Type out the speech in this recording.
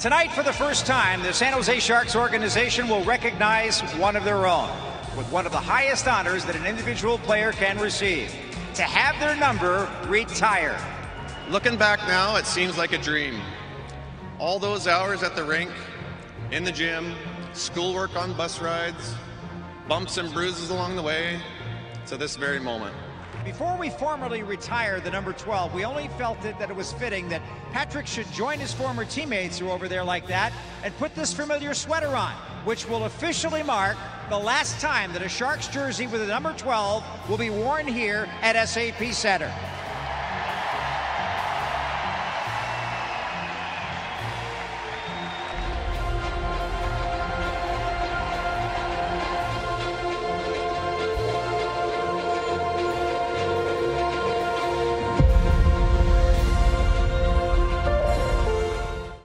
Tonight, for the first time, the San Jose Sharks organization will recognize one of their own with one of the highest honors that an individual player can receive: to have their number retired. Looking back now, it seems like a dream. All those hours at the rink, in the gym, schoolwork on bus rides, bumps and bruises along the way, to this very moment. Before we formally retire the number 12, we only felt that it was fitting that Patrick should join his former teammates who are over there like that and put this familiar sweater on, which will officially mark the last time that a Sharks jersey with a number 12 will be worn here at SAP Center.